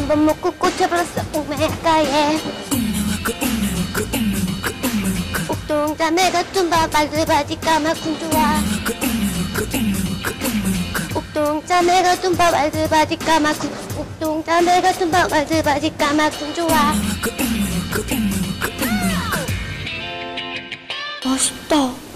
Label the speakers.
Speaker 1: 번 먹고 꽂혀버렸어 오메가에. 옥동자매가 tum바 말들바지 까마군 좋아. 옥동자매가 tum바 말들바지 까마군. 옥동자매가 tum바 말들바지 까마군 좋아. 맛있다.